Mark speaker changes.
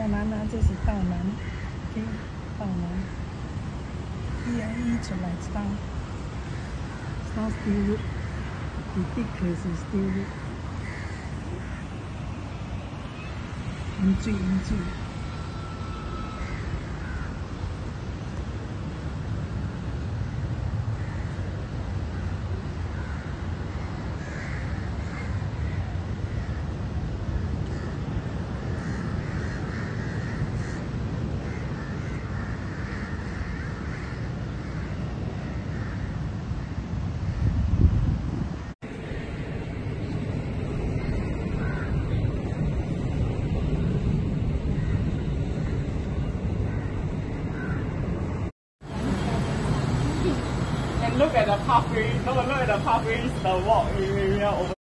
Speaker 1: 道南啊，这是道南 ，OK， 道南。出来South Still Road， ridiculous Still Road， 淹水。
Speaker 2: Look at the pathway. No, look at the pathways. The walk area over